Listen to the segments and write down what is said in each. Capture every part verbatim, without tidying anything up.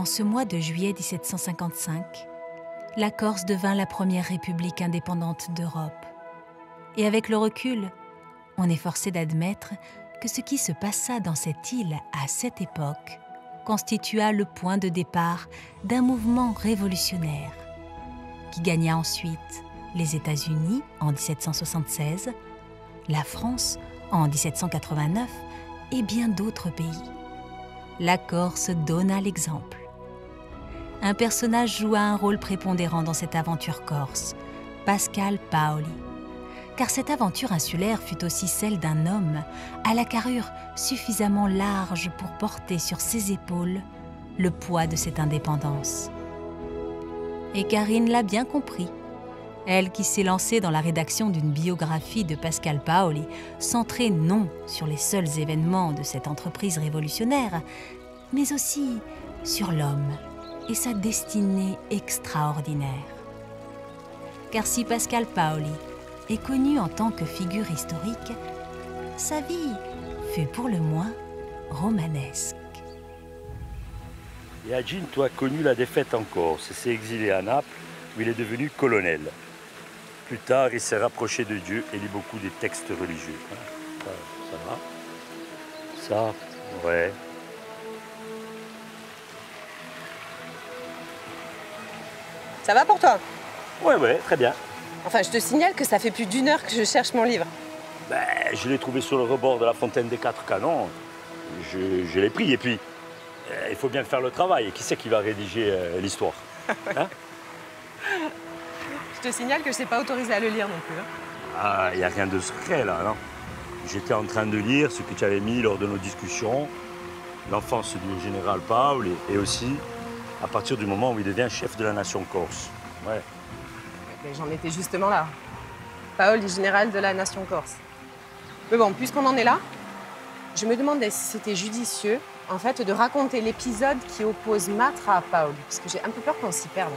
En ce mois de juillet mille sept cent cinquante-cinq, la Corse devint la première république indépendante d'Europe. Et avec le recul, on est forcé d'admettre que ce qui se passa dans cette île à cette époque constitua le point de départ d'un mouvement révolutionnaire qui gagna ensuite les États-Unis en mille sept cent soixante-seize, la France en mille sept cent quatre-vingt-neuf et bien d'autres pays. La Corse donna l'exemple. Un personnage joua un rôle prépondérant dans cette aventure corse, Pascal Paoli. Car cette aventure insulaire fut aussi celle d'un homme à la carrure suffisamment large pour porter sur ses épaules le poids de cette indépendance. Et Karine l'a bien compris. Elle qui s'est lancée dans la rédaction d'une biographie de Pascal Paoli, centrée non sur les seuls événements de cette entreprise révolutionnaire, mais aussi sur l'homme et sa destinée extraordinaire. Car si Pascal Paoli est connu en tant que figure historique, sa vie fut pour le moins romanesque. Et Jacinto a connu la défaite en Corse et s'est exilé à Naples où il est devenu colonel. Plus tard, il s'est rapproché de Dieu et lit beaucoup des textes religieux. Ça, ça va? Ça, ouais. Ça va pour toi? Ouais, ouais, très bien. Enfin, je te signale que ça fait plus d'une heure que je cherche mon livre. Ben, je l'ai trouvé sur le rebord de la fontaine des quatre canons. Je, je l'ai pris et puis, euh, il faut bien faire le travail. Et qui c'est qui va rédiger euh, l'histoire? Hein? Je te signale que je ne sais pas autorisé à le lire non plus. Hein. Ah, il n'y a rien de secret là, non? J'étais en train de lire ce que tu avais mis lors de nos discussions, l'enfance du général Paoli, et aussi à partir du moment où il devient chef de la nation corse. Ouais. J'en étais justement là. Paoli, général de la nation corse. Mais bon, puisqu'on en est là, je me demandais si c'était judicieux, en fait, de raconter l'épisode qui oppose Matra à Paoli, parce que j'ai un peu peur qu'on s'y perde.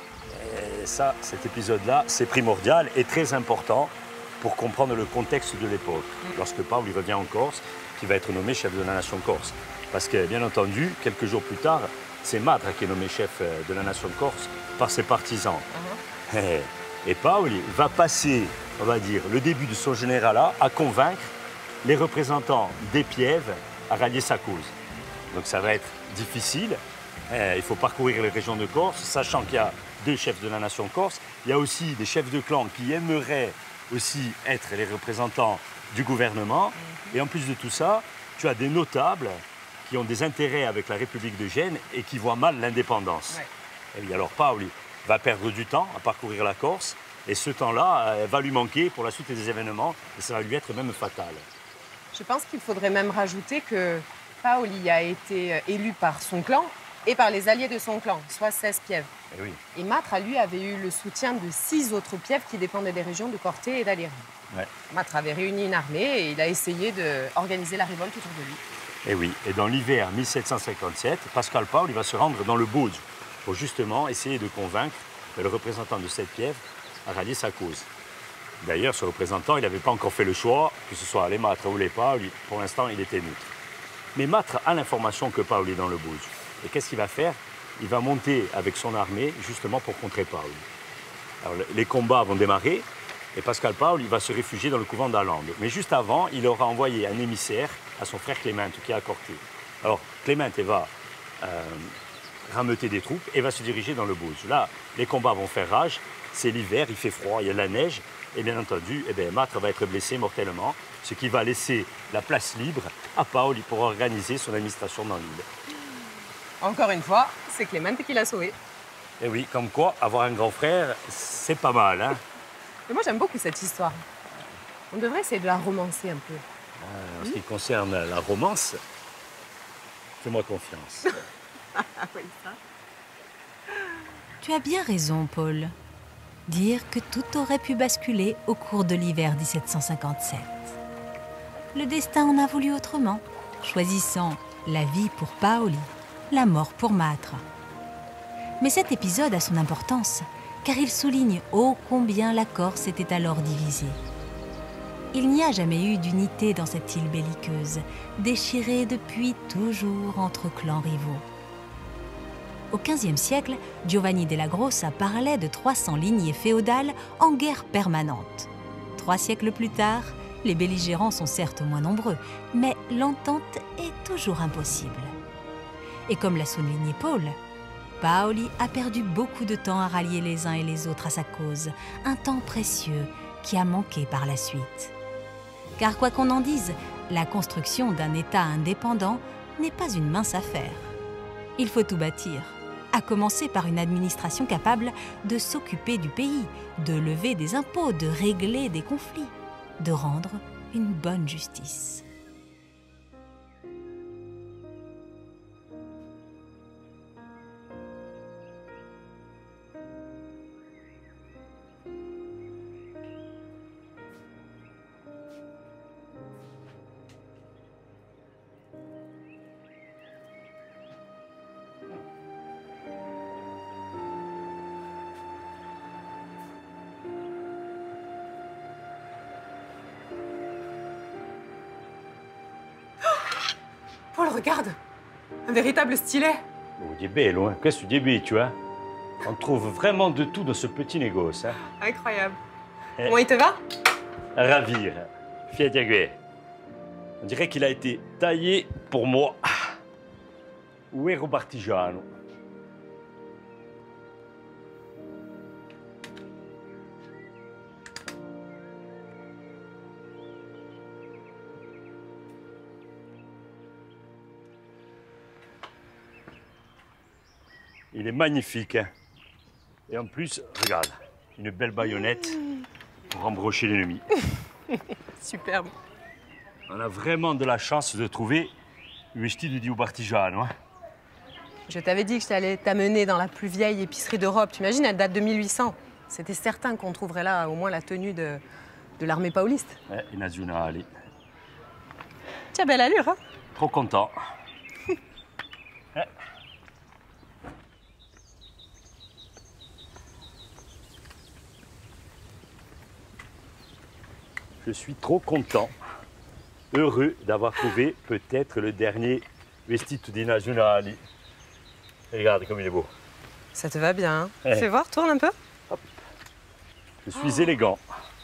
Et ça, cet épisode-là, c'est primordial et très important pour comprendre le contexte de l'époque. Mmh. Lorsque Paoli revient en Corse, qui va être nommé chef de la nation corse. Parce que, bien entendu, quelques jours plus tard, c'est Matra qui est nommé chef de la nation corse par ses partisans. Mmh. Et, et Paoli va passer, on va dire, le début de son généralat à convaincre les représentants des Pièves à rallier sa cause. Donc ça va être difficile. Et il faut parcourir les régions de Corse, sachant qu'il y a deux chefs de la nation corse. Il y a aussi des chefs de clan qui aimeraient aussi être les représentants du gouvernement. Mmh. Et en plus de tout ça, tu as des notables qui ont des intérêts avec la République de Gênes et qui voient mal l'indépendance. Ouais. Et bien alors Paoli va perdre du temps à parcourir la Corse et ce temps-là euh, va lui manquer pour la suite des événements et ça va lui être même fatal. Je pense qu'il faudrait même rajouter que Paoli a été élu par son clan et par les alliés de son clan, soit seize pièves. Et, oui. et Matra, lui, avait eu le soutien de six autres pièves qui dépendaient des régions de Corté et d'Alérie. Ouais. Matra avait réuni une armée et il a essayé d'organiser la révolte autour de lui. Et oui, et dans l'hiver mille sept cent cinquante-sept, Pascal Paoli va se rendre dans le Bauge pour justement essayer de convaincre le représentant de cette piève à rallier sa cause. D'ailleurs, ce représentant, il n'avait pas encore fait le choix, que ce soit les Matra ou les Paoli, pour l'instant, il était neutre. Mais Matra a l'information que Paoli est dans le Bauge. Et qu'est-ce qu'il va faire? Il va monter avec son armée justement pour contrer Paoli. Alors, les combats vont démarrer et Pascal Paoli va se réfugier dans le couvent d'Alande. Mais juste avant, il aura envoyé un émissaire à son frère Clément qui est à Corté. Alors Clément va euh, rameuter des troupes et va se diriger dans le Bauge. Là, les combats vont faire rage, c'est l'hiver, il fait froid, il y a de la neige et bien entendu, eh bien, Matra va être blessé mortellement, ce qui va laisser la place libre à Paoli pour organiser son administration dans l'île. Encore une fois, c'est Clément qui l'a sauvé. Et oui, comme quoi, avoir un grand frère, c'est pas mal, hein. Mais moi, j'aime beaucoup cette histoire. On devrait essayer de la romancer un peu. Euh, en ce qui concerne la romance, fais-moi confiance. Ah oui, ça. Tu as bien raison, Paul. Dire que tout aurait pu basculer au cours de l'hiver mille sept cent cinquante-sept. Le destin en a voulu autrement, choisissant la vie pour Paoli, la mort pour Matra. Mais cet épisode a son importance, car il souligne ô combien la Corse était alors divisée. Il n'y a jamais eu d'unité dans cette île belliqueuse, déchirée depuis toujours entre clans rivaux. Au quinzième siècle, Giovanni della Grossa parlait de trois cents lignées féodales en guerre permanente. Trois siècles plus tard, les belligérants sont certes moins nombreux, mais l'entente est toujours impossible. Et comme l'a souligné Paul, Paoli a perdu beaucoup de temps à rallier les uns et les autres à sa cause, un temps précieux qui a manqué par la suite. Car quoi qu'on en dise, la construction d'un État indépendant n'est pas une mince affaire. Il faut tout bâtir, à commencer par une administration capable de s'occuper du pays, de lever des impôts, de régler des conflits, de rendre une bonne justice. Paul, regarde! Un véritable stylet! Oh, il est belle, hein? Qu'est-ce que tu dis, tu vois? On trouve vraiment de tout dans ce petit négoce. Hein? Incroyable. Eh. Comment il te va? Ravir. Fiat On dirait qu'il a été taillé pour moi. Uero Bartigiano. Il est magnifique. Hein. Et en plus, regarde, une belle baïonnette pour embrocher l'ennemi. Superbe. On a vraiment de la chance de trouver un vestito di Bartigiano. Hein. Je t'avais dit que j'allais t'amener dans la plus vieille épicerie d'Europe. Tu imagines, elle date de mille huit cents. C'était certain qu'on trouverait là au moins la tenue de, de l'armée pauliste. Ouais, i nazionali. Tiens, belle allure, hein? Trop content. Je suis trop content, heureux d'avoir trouvé peut-être le dernier vestito di nazionali. Regarde comme il est beau. Ça te va bien, hein? Ouais. Fais voir, tourne un peu. Hop. Je suis oh. élégant.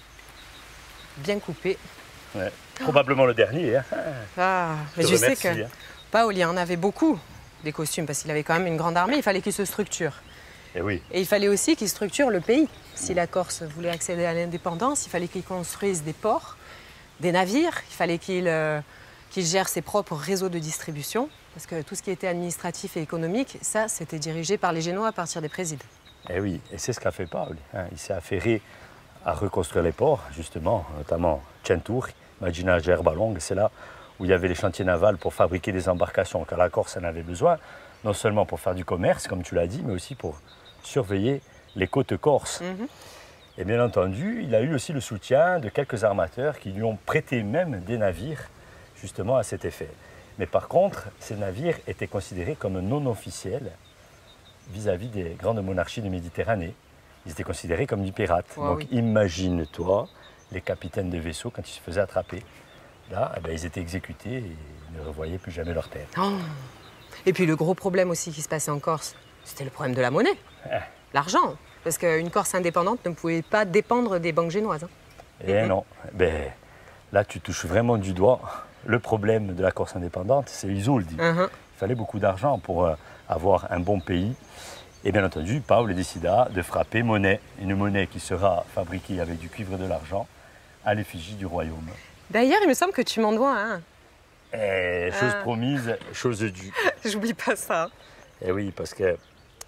Bien coupé. Ouais. Probablement le dernier. Hein. Ah, mais je, je sais que hein. Paoli en avait beaucoup des costumes parce qu'il avait quand même une grande armée. Il fallait qu'il se structure. Et, oui. Et il fallait aussi qu'il structure le pays. Si la Corse voulait accéder à l'indépendance, il fallait qu'il construise des ports, des navires. Il fallait qu'il euh, qu'il gère ses propres réseaux de distribution. Parce que tout ce qui était administratif et économique, ça, c'était dirigé par les Génois à partir des présides. Et oui, et c'est ce qu'a fait Paoli. Hein. Il s'est affairé à reconstruire les ports, justement, notamment Centauri, Magina, Gerbalong. C'est là où il y avait les chantiers navals pour fabriquer des embarcations, car la Corse en avait besoin, non seulement pour faire du commerce, comme tu l'as dit, mais aussi pour surveiller les côtes corses. Mm-hmm. Et bien entendu, il a eu aussi le soutien de quelques armateurs qui lui ont prêté même des navires, justement à cet effet. Mais par contre, ces navires étaient considérés comme non officiels vis-à-vis des grandes monarchies de Méditerranée. Ils étaient considérés comme des pirates. Oh, Donc oui. Imagine-toi les capitaines de vaisseaux quand ils se faisaient attraper. Là, eh bien, ils étaient exécutés et ils ne revoyaient plus jamais leur tête. Oh. Et puis le gros problème aussi qui se passait en Corse, c'était le problème de la monnaie, ah. l'argent. Parce qu'une Corse indépendante ne pouvait pas dépendre des banques génoises. Hein. Eh mm-hmm. non. Ben, là, tu touches vraiment du doigt. Le problème de la Corse indépendante, c'est les soldi. Uh-huh. Il fallait beaucoup d'argent pour euh, avoir un bon pays. Et bien entendu, Paoli décida de frapper monnaie, une monnaie qui sera fabriquée avec du cuivre et de l'argent à l'effigie du royaume. D'ailleurs, il me semble que tu m'en dois un. Eh, chose ah. promise, chose due. J'oublie pas ça. Eh oui, parce que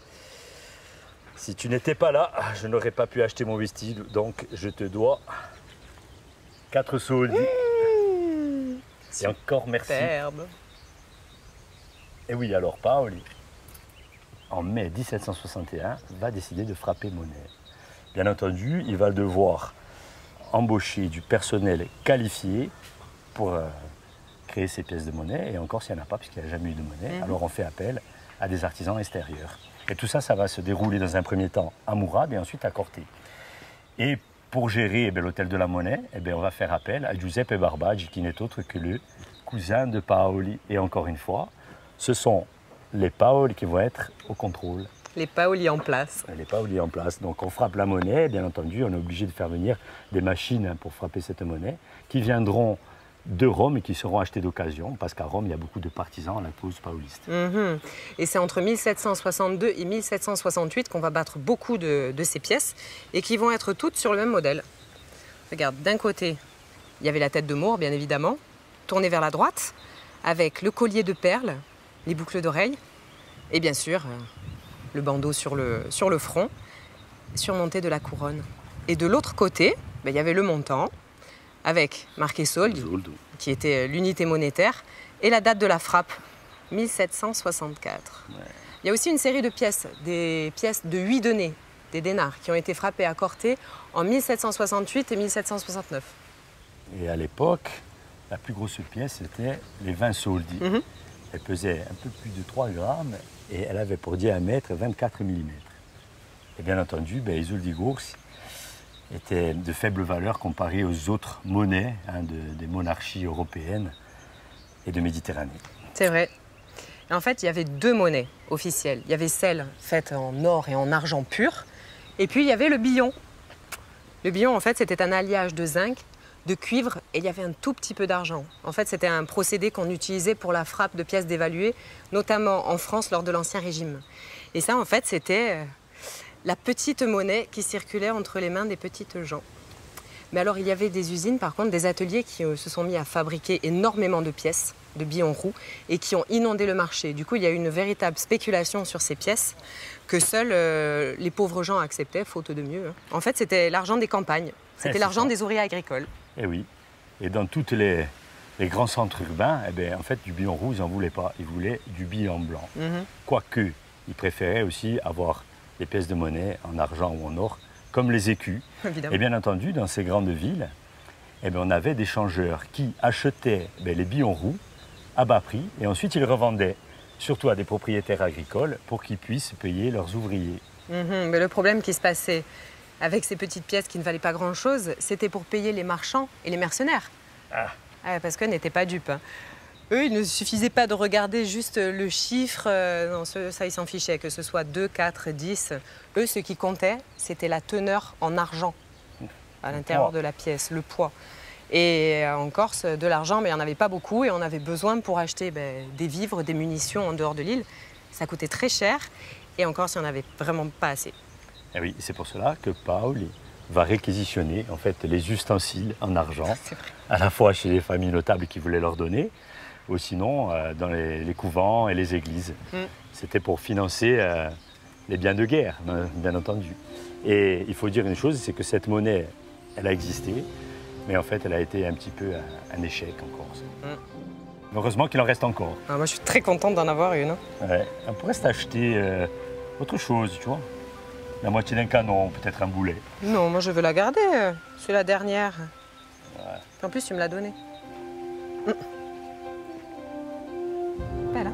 si tu n'étais pas là, je n'aurais pas pu acheter mon vestide, donc je te dois quatre soldi. Mmh, et encore merci. Superbe. Et oui, alors Paoli, en mai mille sept cent soixante et un, va décider de frapper monnaie. Bien entendu, il va devoir embaucher du personnel qualifié pour euh, créer ces pièces de monnaie. Et encore, s'il n'y en a pas, puisqu'il n'y a jamais eu de monnaie, mmh. alors on fait appel à des artisans extérieurs. Et tout ça, ça va se dérouler dans un premier temps à Mourad et ensuite à Corté. Et pour gérer eh bien, l'hôtel de la monnaie, eh bien, on va faire appel à Giuseppe Barbaggi, qui n'est autre que le cousin de Paoli. Et encore une fois, ce sont les paolis qui vont être au contrôle. Les paolis en place. Les paolis en place. Donc on frappe la monnaie, bien entendu, on est obligé de faire venir des machines pour frapper cette monnaie, qui viendront de Rome et qui seront achetées d'occasion, parce qu'à Rome, il y a beaucoup de partisans à la cause paoliste. Mmh. Et c'est entre mille sept cent soixante-deux et mille sept cent soixante-huit qu'on va battre beaucoup de, de ces pièces, et qui vont être toutes sur le même modèle. Regarde, d'un côté, il y avait la tête de Maure, bien évidemment, tournée vers la droite, avec le collier de perles, les boucles d'oreilles, et bien sûr, euh, le bandeau sur le, sur le front, surmonté de la couronne. Et de l'autre côté, ben, il y avait le montant, avec marqué soldi, qui était l'unité monétaire, et la date de la frappe, mille sept cent soixante-quatre. Ouais. Il y a aussi une série de pièces, des pièces de huit deniers, des dénars, qui ont été frappées à Corté en mille sept cent soixante-huit et mille sept cent soixante-neuf. Et à l'époque, la plus grosse pièce, c'était les vingt soldi. Mm-hmm. Elle pesait un peu plus de trois grammes et elle avait pour diamètre vingt-quatre millimètres. Et bien entendu, ben, les soldi-gours étaient de faible valeur comparées aux autres monnaies hein, de, des monarchies européennes et de Méditerranée. C'est vrai. Et en fait, il y avait deux monnaies officielles. Il y avait celle faite en or et en argent pur, et puis il y avait le billon. Le billon, en fait, c'était un alliage de zinc, de cuivre, et il y avait un tout petit peu d'argent. En fait, c'était un procédé qu'on utilisait pour la frappe de pièces dévaluées, notamment en France lors de l'Ancien Régime. Et ça, en fait, c'était la petite monnaie qui circulait entre les mains des petites gens. Mais alors, il y avait des usines, par contre, des ateliers qui euh, se sont mis à fabriquer énormément de pièces, de billons roux, et qui ont inondé le marché. Du coup, il y a eu une véritable spéculation sur ces pièces que seuls euh, les pauvres gens acceptaient, faute de mieux. Hein. En fait, c'était l'argent des campagnes. C'était eh, l'argent des ouvriers agricoles. Eh oui. Et dans tous les, les grands centres urbains, eh bien, en fait, du billon roux, ils n'en voulaient pas. Ils voulaient du billon blanc. Mm-hmm. Quoique, ils préféraient aussi avoir des pièces de monnaie en argent ou en or, comme les écus. Évidemment. Et bien entendu, dans ces grandes villes, eh bien, on avait des changeurs qui achetaient eh les billons roux à bas prix et ensuite ils revendaient, surtout à des propriétaires agricoles, pour qu'ils puissent payer leurs ouvriers. Mmh, mais le problème qui se passait avec ces petites pièces qui ne valaient pas grand-chose, c'était pour payer les marchands et les mercenaires. Ah. Ah, parce qu'eux n'étaient pas dupes. Hein. Eux, il ne suffisait pas de regarder juste le chiffre, euh, non, ça, ils s'en fichaient, que ce soit deux, quatre, dix. Eux, ce qui comptait, c'était la teneur en argent à l'intérieur de la pièce, le poids. Et en Corse, de l'argent, mais il n'y en avait pas beaucoup et on avait besoin pour acheter ben, des vivres, des munitions en dehors de l'île. Ça coûtait très cher et en Corse, il n'y en avait vraiment pas assez. Et oui, c'est pour cela que Paoli va réquisitionner en fait, les ustensiles en argent, à la fois chez les familles notables qui voulaient leur donner, ou sinon euh, dans les, les couvents et les églises. Mm. C'était pour financer euh, les biens de guerre, bien entendu. Et il faut dire une chose, c'est que cette monnaie, elle a existé, mais en fait, elle a été un petit peu un, un échec en Corse. Mm. Heureusement qu'il en reste encore. Ah, moi, je suis très contente d'en avoir une. Hein. Ouais. On pourrait s'acheter euh, autre chose, tu vois. La moitié d'un canon, peut-être un boulet. Non, moi, je veux la garder. C'est la dernière. Ouais. En plus, tu me l'as donnée. Mm. Voilà.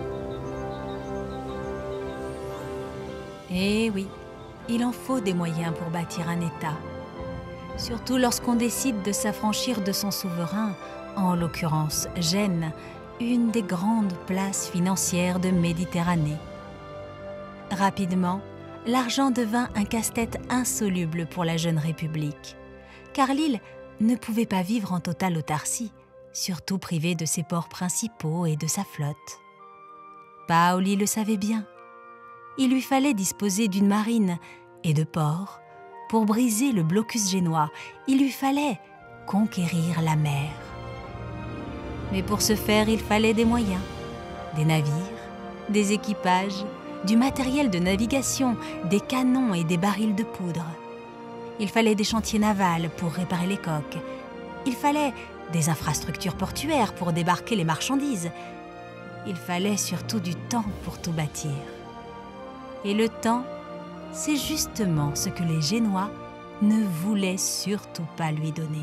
Eh oui, il en faut des moyens pour bâtir un État. Surtout lorsqu'on décide de s'affranchir de son souverain, en l'occurrence Gênes, une des grandes places financières de Méditerranée. Rapidement, l'argent devint un casse-tête insoluble pour la jeune République, car l'île ne pouvait pas vivre en totale autarcie, surtout privée de ses ports principaux et de sa flotte. Paoli le savait bien. Il lui fallait disposer d'une marine et de ports. Pour briser le blocus génois, il lui fallait conquérir la mer. Mais pour ce faire, il fallait des moyens, des navires, des équipages, du matériel de navigation, des canons et des barils de poudre. Il fallait des chantiers navals pour réparer les coques. Il fallait des infrastructures portuaires pour débarquer les marchandises. Il fallait surtout du temps pour tout bâtir. Et le temps, c'est justement ce que les Génois ne voulaient surtout pas lui donner.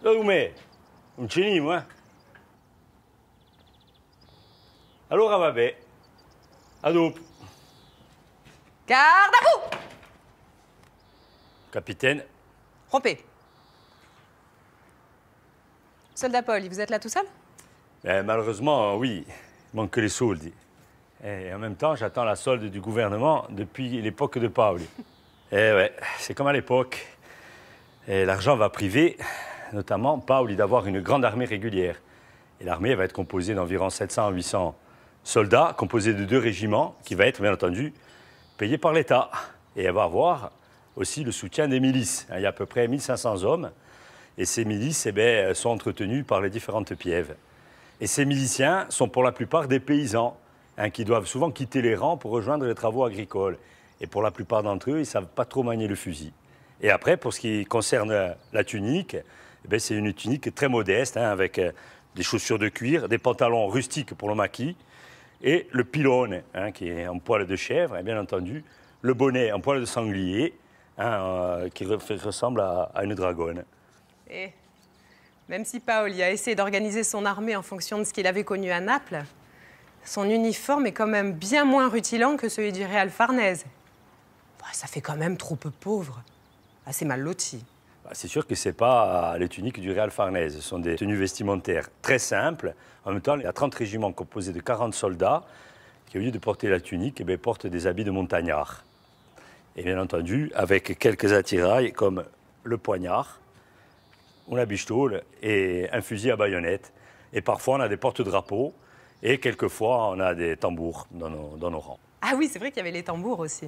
Dove? Non c'è niente, eh? Allora vabbè. A dopo. Garde à vous! Capitaine. Rompez. Soldat Paul, vous êtes là tout seul? Eh, malheureusement, oui. Il manque que les soldes. Et en même temps, j'attends la solde du gouvernement depuis l'époque de Paoli. Eh ouais, c'est comme à l'époque. Et l'argent va priver, notamment Paoli, d'avoir une grande armée régulière. Et l'armée va être composée d'environ sept cents à huit cents soldats, composés de deux régiments, qui va être, bien entendu, payés par l'État. Et elle va avoir aussi le soutien des milices. Il y a à peu près mille cinq cents hommes. Et ces milices eh bien, sont entretenues par les différentes pièves. Et ces miliciens sont pour la plupart des paysans, hein, qui doivent souvent quitter les rangs pour rejoindre les travaux agricoles. Et pour la plupart d'entre eux, ils ne savent pas trop manier le fusil. Et après, pour ce qui concerne la tunique, eh c'est une tunique très modeste, hein, avec euh, des chaussures de cuir, des pantalons rustiques pour le maquis, et le pylône, hein, qui est en poil de chèvre, et bien entendu, le bonnet en poil de sanglier, hein, euh, qui re ressemble à, à une dragonne. Et même si Paoli a essayé d'organiser son armée en fonction de ce qu'il avait connu à Naples, son uniforme est quand même bien moins rutilant que celui du Réal Farnèse. Ça fait quand même trop peu pauvre, assez mal loti. C'est sûr que ce n'est pas les tuniques du Réal Farnèse. Ce sont des tenues vestimentaires très simples. En même temps, il y a trente régiments composés de quarante soldats qui, au lieu de porter la tunique, eh bien, portent des habits de montagnards. Et bien entendu, avec quelques attirails comme le poignard, ou la bichetole et un fusil à baïonnette. Et parfois, on a des porte-drapeaux et quelquefois, on a des tambours dans nos, dans nos rangs. Ah oui, c'est vrai qu'il y avait les tambours aussi.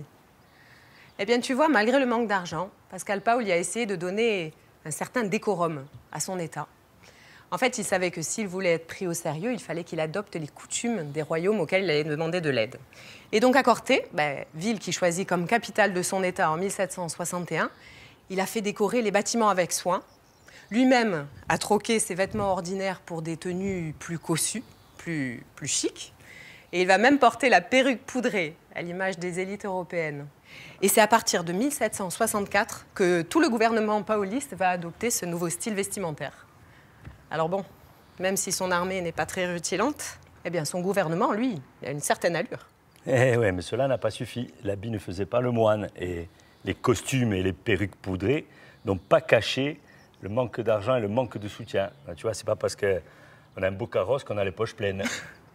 Eh bien, tu vois, malgré le manque d'argent, Pascal Paoli a essayé de donner un certain décorum à son État. En fait, il savait que s'il voulait être pris au sérieux, il fallait qu'il adopte les coutumes des royaumes auxquels il allait demander de l'aide. Et donc, à Corte, ben, ville qu'il choisit comme capitale de son État en mille sept cent soixante et un, il a fait décorer les bâtiments avec soin. Lui-même a troqué ses vêtements ordinaires pour des tenues plus cossues, plus, plus chics. Et il va même porter la perruque poudrée, à l'image des élites européennes. Et c'est à partir de mille sept cent soixante-quatre que tout le gouvernement paoliste va adopter ce nouveau style vestimentaire. Alors bon, même si son armée n'est pas très rutilante, eh bien son gouvernement, lui, il a une certaine allure. Eh ouais, mais cela n'a pas suffi. L'habit ne faisait pas le moine. Et les costumes et les perruques poudrées n'ont pas caché le manque d'argent et le manque de soutien. Tu vois, c'est pas parce qu'on a un beau carrosse qu'on a les poches pleines.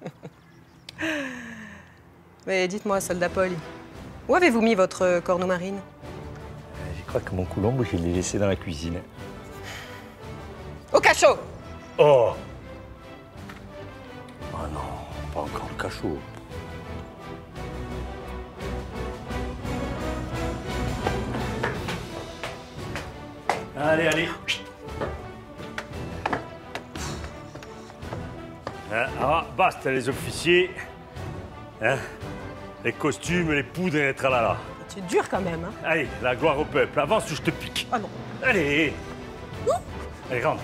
Mais dites-moi, soldat Paul, où avez-vous mis votre corneau marine? Je crois que mon coulombe, je l'ai laissé dans la cuisine. Au cachot! Oh! Oh non, pas encore le cachot. Allez, allez. Ah, basta les officiers. Hein? Les costumes, les poudres et les tralala. Tu es dur quand même, hein? Allez, la gloire au peuple. Avance ou je te pique. Ah non. Allez. Ouh. Allez, rentre.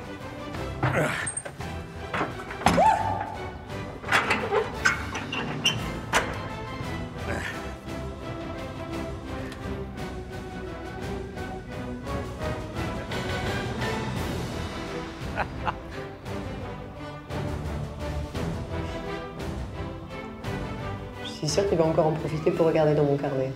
Je suis sûre qu'il va encore en profiter pour regarder dans mon carnet.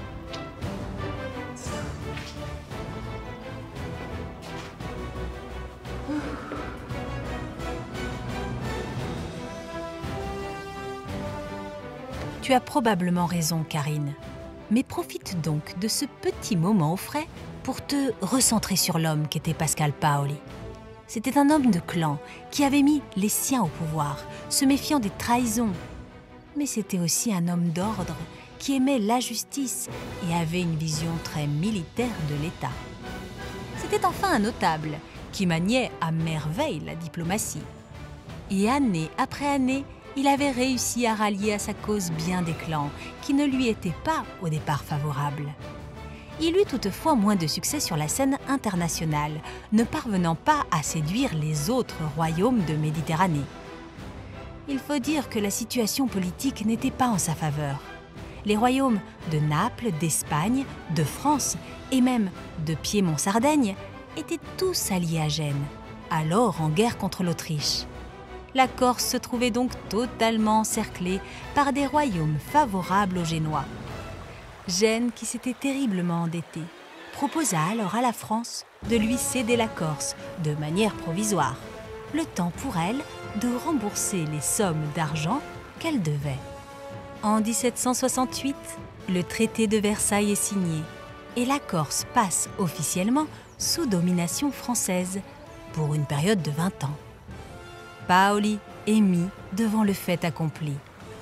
Tu as probablement raison, Karine. Mais profite donc de ce petit moment au frais pour te recentrer sur l'homme qu'était Pascal Paoli. C'était un homme de clan qui avait mis les siens au pouvoir, se méfiant des trahisons. Mais c'était aussi un homme d'ordre qui aimait la justice et avait une vision très militaire de l'État. C'était enfin un notable qui maniait à merveille la diplomatie. Et année après année, il avait réussi à rallier à sa cause bien des clans qui ne lui étaient pas au départ favorables. Il eut toutefois moins de succès sur la scène internationale, ne parvenant pas à séduire les autres royaumes de Méditerranée. Il faut dire que la situation politique n'était pas en sa faveur. Les royaumes de Naples, d'Espagne, de France et même de Piémont-Sardaigne étaient tous alliés à Gênes, alors en guerre contre l'Autriche. La Corse se trouvait donc totalement encerclée par des royaumes favorables aux Génois. Gênes, qui s'était terriblement endetté, proposa alors à la France de lui céder la Corse de manière provisoire, le temps pour elle de rembourser les sommes d'argent qu'elle devait. En dix-sept cent soixante-huit, le traité de Versailles est signé et la Corse passe officiellement sous domination française pour une période de vingt ans. Paoli est mis devant le fait accompli.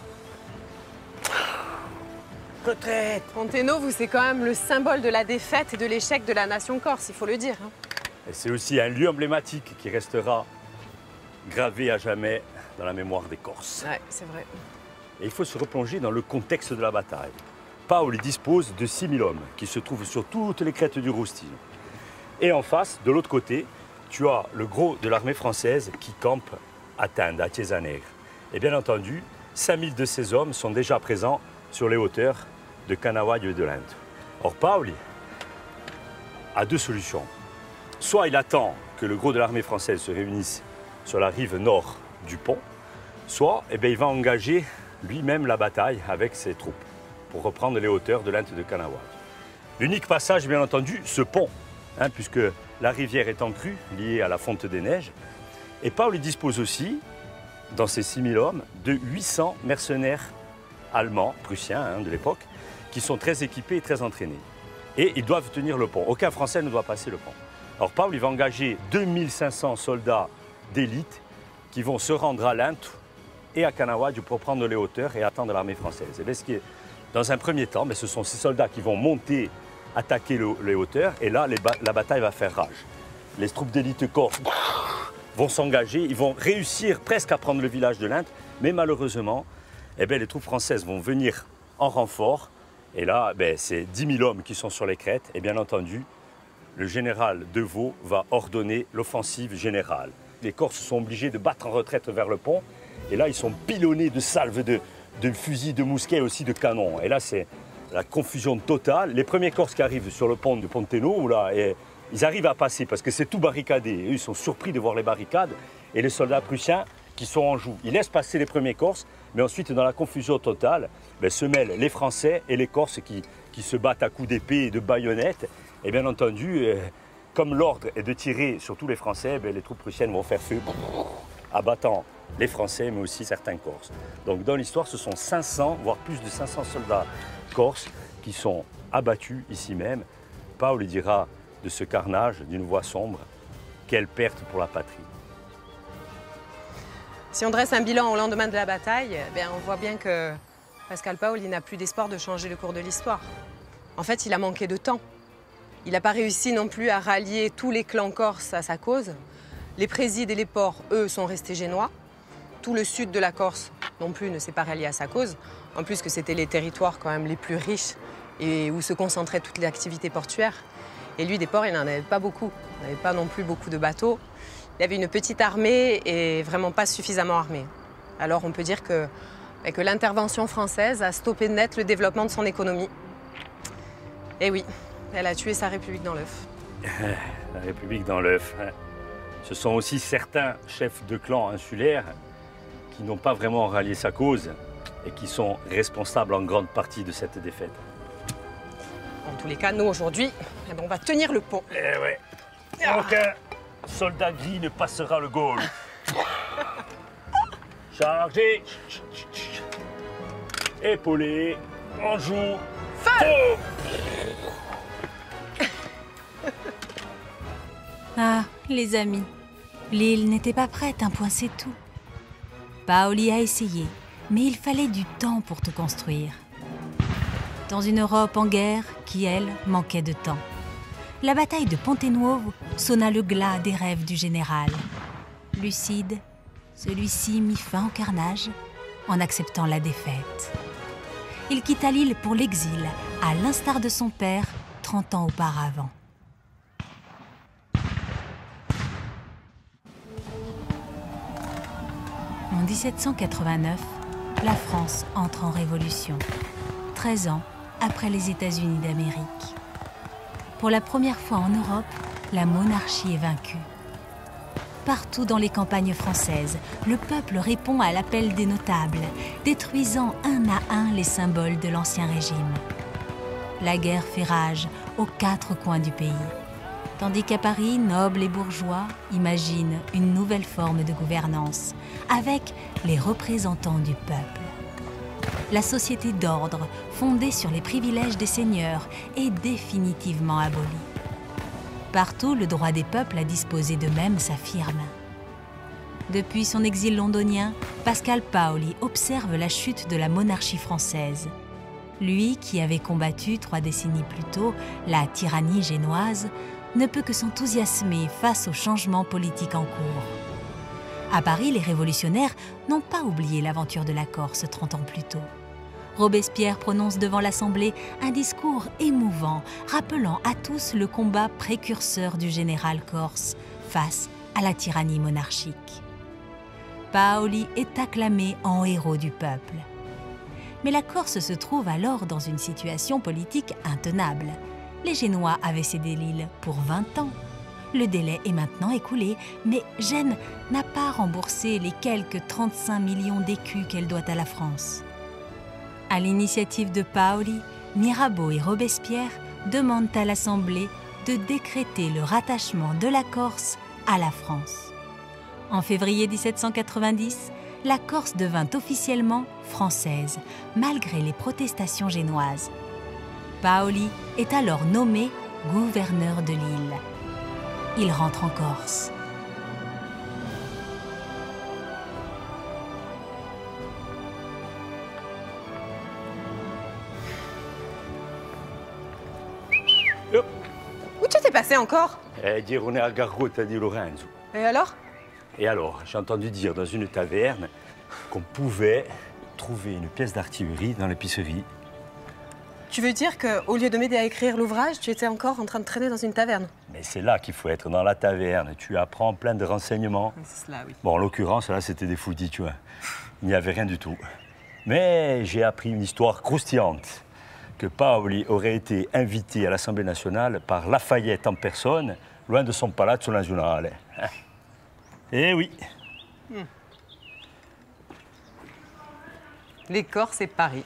Retraite. Pontenovo, c'est quand même le symbole de la défaite et de l'échec de la nation corse, il faut le dire. Hein. Et c'est aussi un lieu emblématique qui restera gravé à jamais dans la mémoire des Corses. Ouais, c'est vrai. Et il faut se replonger dans le contexte de la bataille. Paoli dispose de six mille hommes qui se trouvent sur toutes les crêtes du Roustino. Et en face, de l'autre côté, tu as le gros de l'armée française qui campe à Tende, à Chiesa-Negre. Et bien entendu, cinq mille de ces hommes sont déjà présents sur les hauteurs de Canavallo et de Lento. Or, Paoli a deux solutions. Soit il attend que le gros de l'armée française se réunisse sur la rive nord du pont, soit eh bien, il va engager lui-même la bataille avec ses troupes pour reprendre les hauteurs de Lento et de Canavallo. L'unique passage, bien entendu, ce pont, hein, puisque la rivière est en crue, liée à la fonte des neiges. Et Paoli dispose aussi, dans ses six mille hommes, de huit cents mercenaires allemands, prussiens hein, de l'époque, qui sont très équipés et très entraînés. Et ils doivent tenir le pont. Aucun Français ne doit passer le pont. Alors Paoli va engager deux mille cinq cents soldats d'élite qui vont se rendre à Lento et à Canavallo pour prendre les hauteurs et attendre l'armée française. Et bien, ce qui est, dans un premier temps, mais ce sont ces soldats qui vont monter, attaquer le, les hauteurs, et là, les ba la bataille va faire rage. Les troupes d'élite corse vont s'engager, ils vont réussir presque à prendre le village de Lento, mais malheureusement, eh bien, les troupes françaises vont venir en renfort, et là, ben, c'est dix mille hommes qui sont sur les crêtes, et bien entendu, le général Deveau va ordonner l'offensive générale. Les Corses sont obligés de battre en retraite vers le pont, et là, ils sont pilonnés de salves, de, de fusils, de mousquets et aussi de canons. Et là, c'est la confusion totale. Les premiers Corses qui arrivent sur le pont de Pontenovo, là, et ils arrivent à passer parce que c'est tout barricadé. Et eux, ils sont surpris de voir les barricades. Et les soldats prussiens qui sont en joue, ils laissent passer les premiers Corses, mais ensuite, dans la confusion totale, ben, se mêlent les Français et les Corses qui, qui se battent à coups d'épée et de baïonnettes. Et bien entendu, euh, comme l'ordre est de tirer sur tous les Français, ben, les troupes prussiennes vont faire feu, abattant les Français, mais aussi certains Corses. Donc dans l'histoire, ce sont cinq cents, voire plus de cinq cents soldats corses qui sont abattus ici même. Paoli dira de ce carnage, d'une voix sombre, quelle perte pour la patrie. Si on dresse un bilan au lendemain de la bataille, eh on voit bien que Pascal Paoli n'a plus d'espoir de changer le cours de l'histoire. En fait, il a manqué de temps. Il n'a pas réussi non plus à rallier tous les clans corses à sa cause. Les présides et les ports, eux, sont restés génois. Tout le sud de la Corse non plus ne s'est pas rallié à sa cause. En plus que c'était les territoires quand même les plus riches et où se concentrait toute l'activité portuaire. Et lui, des ports, il n'en avait pas beaucoup. Il n'avait pas non plus beaucoup de bateaux. Il avait une petite armée et vraiment pas suffisamment armée. Alors on peut dire que, que l'intervention française a stoppé net le développement de son économie. Et oui, elle a tué sa République dans l'œuf. La République dans l'œuf. Ce sont aussi certains chefs de clans insulaires qui n'ont pas vraiment rallié sa cause et qui sont responsables en grande partie de cette défaite. En tous les cas, nous, aujourd'hui, eh ben, on va tenir le pont. Eh ouais. Aucun soldat gris ne passera le Gaulle. Chargez. Épaulé. En joue. Feu. Ah, les amis, l'île n'était pas prête, un point c'est tout. Paoli a essayé, mais il fallait du temps pour tout construire. Dans une Europe en guerre qui, elle, manquait de temps. La bataille de Pontenovo sonna le glas des rêves du général. Lucide, celui-ci mit fin au carnage en acceptant la défaite. Il quitta l'île pour l'exil, à l'instar de son père, trente ans auparavant. En dix-sept cent quatre-vingt-neuf, la France entre en révolution, treize ans après les États-Unis d'Amérique. Pour la première fois en Europe, la monarchie est vaincue. Partout dans les campagnes françaises, le peuple répond à l'appel des notables, détruisant un à un les symboles de l'Ancien Régime. La guerre fait rage aux quatre coins du pays, tandis qu'à Paris, nobles et bourgeois imaginent une nouvelle forme de gouvernance, avec les représentants du peuple. La société d'ordre, fondée sur les privilèges des seigneurs, est définitivement abolie. Partout, le droit des peuples à disposer d'eux-mêmes s'affirme. Depuis son exil londonien, Pascal Paoli observe la chute de la monarchie française. Lui, qui avait combattu trois décennies plus tôt la tyrannie génoise, ne peut que s'enthousiasmer face aux changements politiques en cours. À Paris, les révolutionnaires n'ont pas oublié l'aventure de la Corse trente ans plus tôt. Robespierre prononce devant l'Assemblée un discours émouvant, rappelant à tous le combat précurseur du général corse face à la tyrannie monarchique. Paoli est acclamé en héros du peuple. Mais la Corse se trouve alors dans une situation politique intenable. Les Génois avaient cédé l'île pour vingt ans. Le délai est maintenant écoulé, mais Gênes n'a pas remboursé les quelques trente-cinq millions d'écus qu'elle doit à la France. À l'initiative de Paoli, Mirabeau et Robespierre demandent à l'Assemblée de décréter le rattachement de la Corse à la France. En février mille sept cent quatre-vingt-dix, la Corse devint officiellement française, malgré les protestations génoises. Paoli est alors nommé gouverneur de l'île. Il rentre en Corse. Hop. Où tu t'es passé encore? Eh, dire on est à Gargot, t'as dit Lorenzo. Et alors? Et alors, j'ai entendu dire dans une taverne qu'on pouvait trouver une pièce d'artillerie dans l'épicerie. Tu veux dire qu'au lieu de m'aider à écrire l'ouvrage, tu étais encore en train de traîner dans une taverne? Mais c'est là qu'il faut être, dans la taverne. Tu apprends plein de renseignements. C'est cela, oui. Bon, en l'occurrence, là, c'était des foutis, tu vois. Il n'y avait rien du tout. Mais j'ai appris une histoire croustillante. Que Paoli aurait été invité à l'Assemblée nationale par Lafayette en personne, loin de son palazzo nazionale. Eh oui. Hmm. Les Corses et Paris.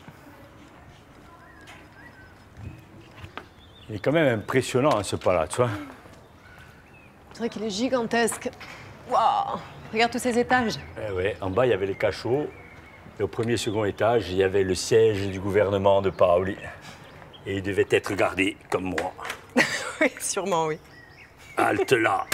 Il est quand même impressionnant, hein, ce palazzo. Hein. C'est vrai qu'il est gigantesque. Waouh! Regarde tous ces étages. Eh ouais, en bas, il y avait les cachots. Et au premier, second étage, il y avait le siège du gouvernement de Paoli. Et il devait être gardé comme moi. Oui, sûrement, oui. Halte là.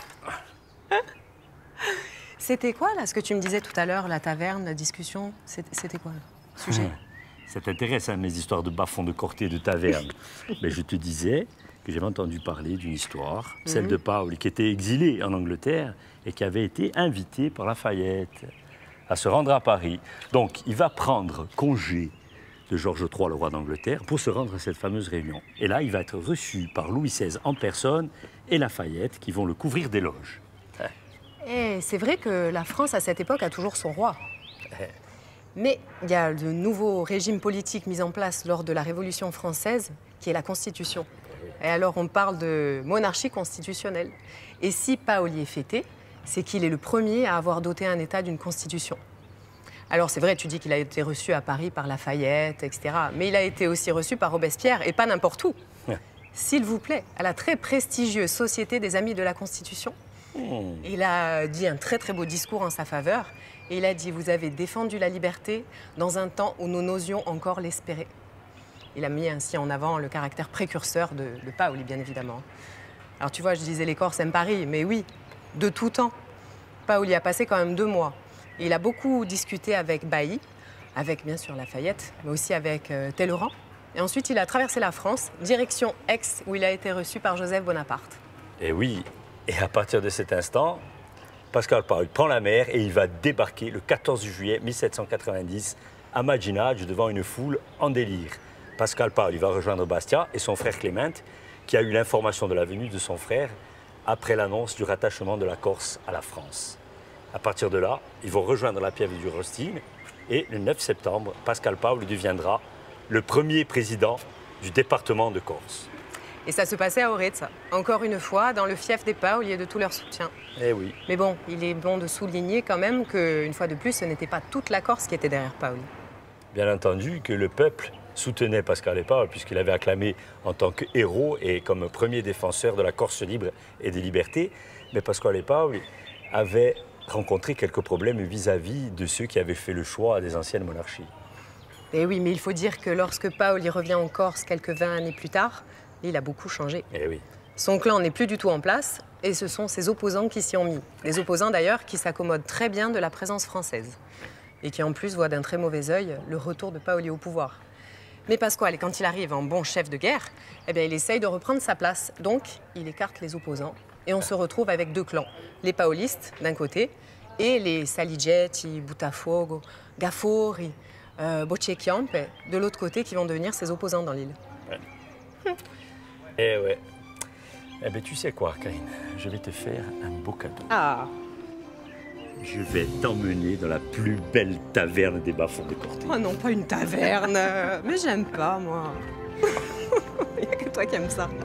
C'était quoi, là, ce que tu me disais tout à l'heure, la taverne, la discussion? C'était quoi, le sujet? Ça t'intéresse, hein, mes histoires de bas-fonds de Corté et de taverne. Mais je te disais que j'avais entendu parler d'une histoire, mm-hmm. celle de Paoli, qui était exilé en Angleterre et qui avait été invité par Lafayette à se rendre à Paris. Donc, il va prendre congé de Georges trois, le roi d'Angleterre, pour se rendre à cette fameuse réunion. Et là, il va être reçu par Louis seize en personne et Lafayette, qui vont le couvrir d'éloges. Et c'est vrai que la France, à cette époque, a toujours son roi. Mais il y a le nouveau régime politique mis en place lors de la Révolution française, qui est la Constitution. Et alors, on parle de monarchie constitutionnelle. Et si Paoli est fêté, c'est qu'il est le premier à avoir doté un État d'une Constitution. Alors, c'est vrai, tu dis qu'il a été reçu à Paris par Lafayette, et cetera. Mais il a été aussi reçu par Robespierre, et pas n'importe où. Ouais. S'il vous plaît, à la très prestigieuse Société des Amis de la Constitution. Mmh. Il a dit un très, très beau discours en sa faveur. Et il a dit, vous avez défendu la liberté dans un temps où nous n'osions encore l'espérer. Il a mis ainsi en avant le caractère précurseur de, de Paoli, bien évidemment. Alors, tu vois, je disais les Corses aiment Paris, mais oui, de tout temps. Paoli a passé quand même deux mois. Il a beaucoup discuté avec Bailly, avec bien sûr Lafayette, mais aussi avec euh, Talleyrand. Et ensuite, il a traversé la France, direction Aix, où il a été reçu par Joseph Bonaparte. Et oui, et à partir de cet instant, Pascal Paoli prend la mer et il va débarquer le quatorze juillet mille sept cent quatre-vingt-dix à Maginage devant une foule en délire. Pascal Paoli va rejoindre Bastia et son frère Clément, qui a eu l'information de la venue de son frère après l'annonce du rattachement de la Corse à la France. À partir de là, ils vont rejoindre la piève du Rostin et le neuf septembre, Pascal Paoli deviendra le premier président du département de Corse. Et ça se passait à Orezza, encore une fois, dans le fief des Paoli et de tout leur soutien. Eh oui. Mais bon, il est bon de souligner quand même qu'une fois de plus, ce n'était pas toute la Corse qui était derrière Paoli. Bien entendu que le peuple soutenait Pasquale Paoli, puisqu'il avait acclamé en tant que héros et comme premier défenseur de la Corse libre et des libertés. Mais Pasquale Paoli avait rencontré quelques problèmes vis-à-vis de ceux qui avaient fait le choix des anciennes monarchies. Eh oui, mais il faut dire que lorsque Paoli revient en Corse quelques vingt années plus tard, il a beaucoup changé. Eh oui. Son clan n'est plus du tout en place et ce sont ses opposants qui s'y ont mis. Les opposants d'ailleurs qui s'accommodent très bien de la présence française et qui en plus voient d'un très mauvais œil le retour de Paoli au pouvoir. Mais Pasquale, quand il arrive en bon chef de guerre, eh bien, il essaye de reprendre sa place. Donc, il écarte les opposants et on se retrouve avec deux clans. Les paolistes d'un côté et les Saligetti, Buttafogo, Gaffori, euh, Boccechiampe de l'autre côté qui vont devenir ses opposants dans l'île. Ouais. Eh ouais. Eh bien, tu sais quoi, Karine, je vais te faire un beau cadeau. Ah. Je vais t'emmener dans la plus belle taverne des bas-fonds de Corté. Oh non, pas une taverne. Mais j'aime pas, moi. Il n'y a que toi qui aimes ça.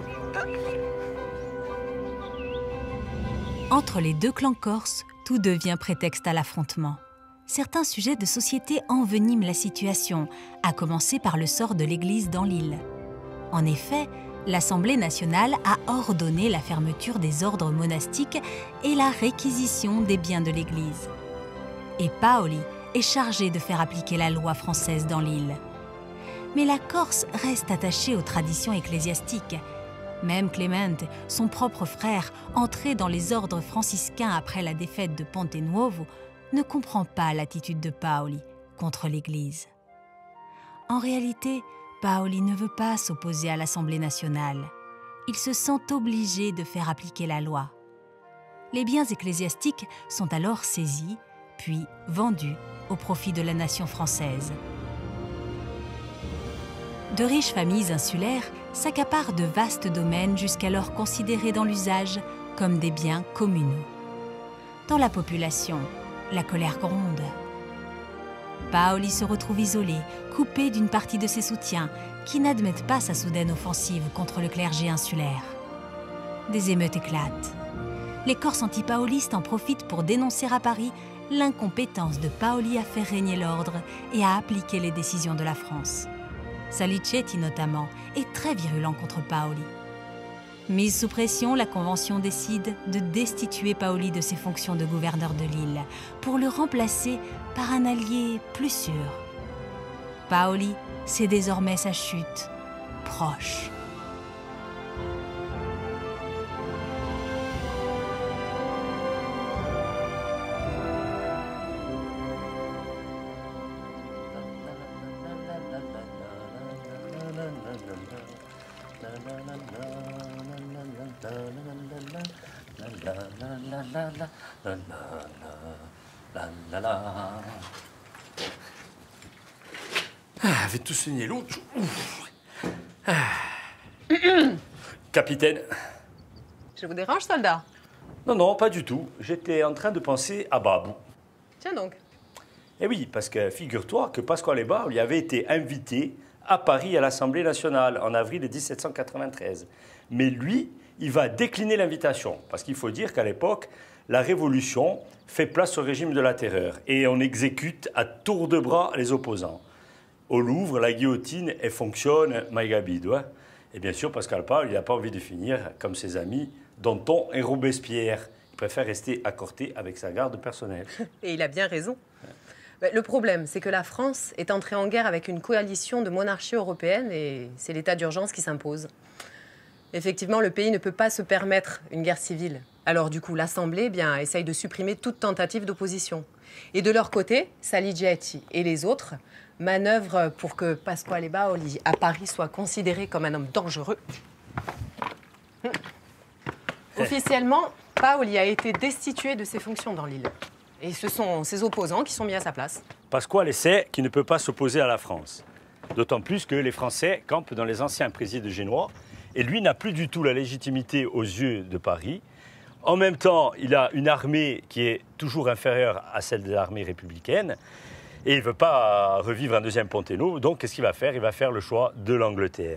Entre les deux clans corses, tout devient prétexte à l'affrontement. Certains sujets de société enveniment la situation, à commencer par le sort de l'Église dans l'île. En effet, l'Assemblée nationale a ordonné la fermeture des ordres monastiques et la réquisition des biens de l'Église. Et Paoli est chargé de faire appliquer la loi française dans l'île. Mais la Corse reste attachée aux traditions ecclésiastiques. Même Clemente, son propre frère, entré dans les ordres franciscains après la défaite de Ponte Nuovo, ne comprend pas l'attitude de Paoli contre l'Église. En réalité, Paoli ne veut pas s'opposer à l'Assemblée nationale. Il se sent obligé de faire appliquer la loi. Les biens ecclésiastiques sont alors saisis, puis vendus au profit de la nation française. De riches familles insulaires s'accaparent de vastes domaines jusqu'alors considérés dans l'usage comme des biens communaux. Dans la population, la colère gronde. Paoli se retrouve isolé, coupé d'une partie de ses soutiens, qui n'admettent pas sa soudaine offensive contre le clergé insulaire. Des émeutes éclatent. Les Corses anti-paolistes en profitent pour dénoncer à Paris l'incompétence de Paoli à faire régner l'ordre et à appliquer les décisions de la France. Salicetti, notamment, est très virulent contre Paoli. Mise sous pression, la Convention décide de destituer Paoli de ses fonctions de gouverneur de l'île pour le remplacer par un allié plus sûr. Paoli sait désormais sa chute proche. Ah, avec tout ce nez l'autre. Ah. Capitaine. Je vous dérange, soldat? Non, non, pas du tout. J'étais en train de penser à Babou. Tiens donc. Eh oui, parce que figure-toi que Pasquale Paoli avait été invité à Paris à l'Assemblée nationale en avril mille sept cent quatre-vingt-treize. Mais lui, il va décliner l'invitation. Parce qu'il faut dire qu'à l'époque, la Révolution fait place au régime de la terreur. Et on exécute à tour de bras les opposants. Au Louvre, la guillotine, elle fonctionne, Maïgabido. Hein. Et bien sûr, Pasquale Paoli, il n'a pas envie de finir comme ses amis, Danton et Robespierre. Il préfère rester accorté avec sa garde personnelle. Et il a bien raison. Ouais. Le problème, c'est que la France est entrée en guerre avec une coalition de monarchies européennes et c'est l'état d'urgence qui s'impose. Effectivement, le pays ne peut pas se permettre une guerre civile. Alors du coup, l'Assemblée eh bien, essaye de supprimer toute tentative d'opposition. Et de leur côté, Saligetti et les autres manœuvrent pour que Pasquale Paoli à Paris soit considéré comme un homme dangereux. Officiellement, Paoli a été destitué de ses fonctions dans l'île. Et ce sont ses opposants qui sont mis à sa place. Pasquale sait qu'il ne peut pas s'opposer à la France. D'autant plus que les Français campent dans les anciens présides génois. Et lui n'a plus du tout la légitimité aux yeux de Paris. En même temps, il a une armée qui est toujours inférieure à celle de l'armée républicaine. Et il ne veut pas revivre un deuxième Ponte Nuovo. Donc, qu'est-ce qu'il va faire? Il va faire le choix de l'Angleterre.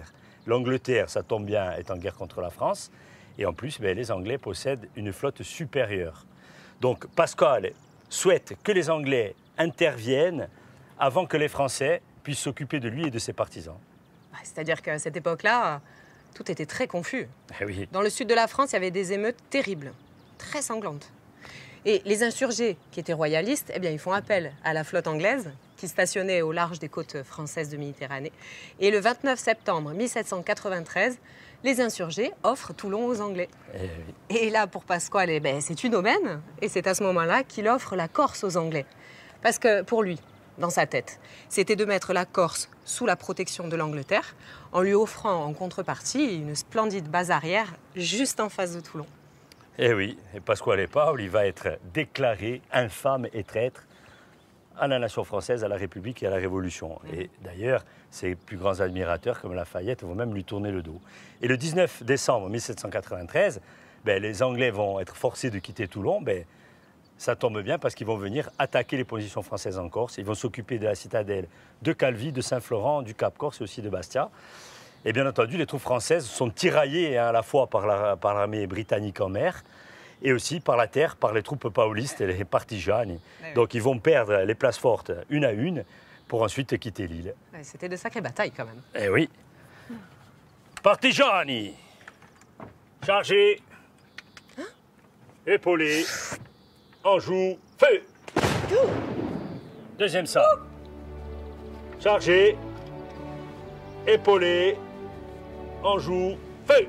l'Angleterre, ça tombe bien, est en guerre contre la France. Et en plus, ben, les Anglais possèdent une flotte supérieure. Donc Pascal souhaite que les Anglais interviennent avant que les Français puissent s'occuper de lui et de ses partisans. C'est-à-dire qu'à cette époque-là, tout était très confus. Eh oui. Dans le sud de la France, il y avait des émeutes terribles, très sanglantes. Et les insurgés, qui étaient royalistes, eh bien, ils font appel à la flotte anglaise, qui stationnait au large des côtes françaises de Méditerranée. Et le vingt-neuf septembre mille sept cent quatre-vingt-treize, les insurgés offrent Toulon aux Anglais. Eh oui. Et là, pour Pasquale, eh ben, c'est une aubaine. Et c'est à ce moment-là qu'il offre la Corse aux Anglais. Parce que pour lui, dans sa tête, c'était de mettre la Corse sous la protection de l'Angleterre, en lui offrant en contrepartie une splendide base arrière juste en face de Toulon. Eh oui, et Pasquale Paoli, il va être déclaré infâme et traître à la nation française, à la République et à la Révolution. Mmh. Et d'ailleurs, ses plus grands admirateurs, comme Lafayette, vont même lui tourner le dos. Et le dix-neuf décembre mille sept cent quatre-vingt-treize, ben, les Anglais vont être forcés de quitter Toulon. Ben, ça tombe bien parce qu'ils vont venir attaquer les positions françaises en Corse. Ils vont s'occuper de la citadelle de Calvi, de Saint-Florent, du Cap Corse et aussi de Bastia. Et bien entendu, les troupes françaises sont tiraillées hein, à la fois par la, par l'armée britannique en mer et aussi par la terre, par les troupes paolistes et les partigiani. Oui. Donc ils vont perdre les places fortes une à une pour ensuite quitter l'île. Ouais, c'était de sacrées batailles quand même. Eh oui. Partigiani, chargez, hein? Épaulés, Anjou, feu. Ouh. Deuxième saut. Chargez, épaulés, Anjou, feu.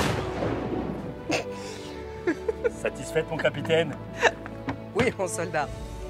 Satisfaite, mon capitaine? Oui, mon soldat.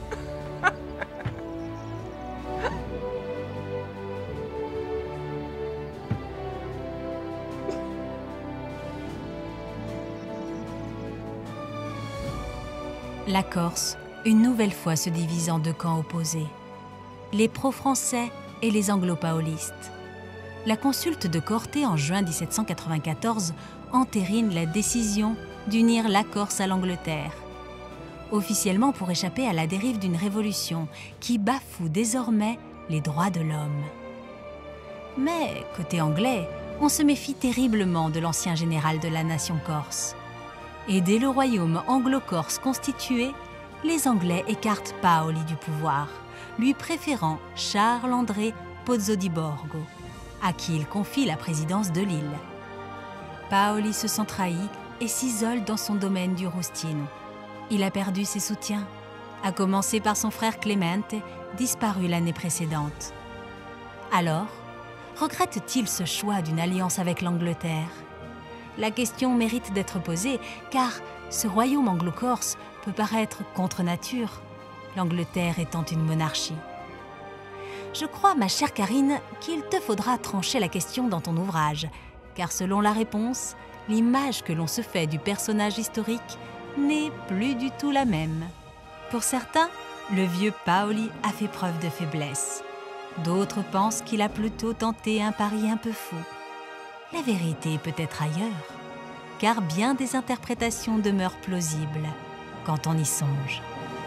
La Corse, une nouvelle fois, se divise en deux camps opposés. Les pro-français et les anglo-paolistes. La consulte de Corté en juin mille sept cent quatre-vingt-quatorze entérine la décision d'unir la Corse à l'Angleterre. Officiellement pour échapper à la dérive d'une révolution qui bafoue désormais les droits de l'homme. Mais, côté anglais, on se méfie terriblement de l'ancien général de la nation corse. Et dès le royaume anglo-corse constitué, les Anglais écartent Paoli du pouvoir, lui préférant Charles-André Pozzo di Borgo, à qui il confie la présidence de l'île. Paoli se sent trahi et s'isole dans son domaine du Rustino. Il a perdu ses soutiens, à commencer par son frère Clemente, disparu l'année précédente. Alors, regrette-t-il ce choix d'une alliance avec l'Angleterre? La question mérite d'être posée, car ce royaume anglo-corse peut paraître contre nature, l'Angleterre étant une monarchie. Je crois, ma chère Karine, qu'il te faudra trancher la question dans ton ouvrage, car selon la réponse, l'image que l'on se fait du personnage historique n'est plus du tout la même. Pour certains, le vieux Paoli a fait preuve de faiblesse. D'autres pensent qu'il a plutôt tenté un pari un peu fou. La vérité est peut-être ailleurs, car bien des interprétations demeurent plausibles quand on y songe.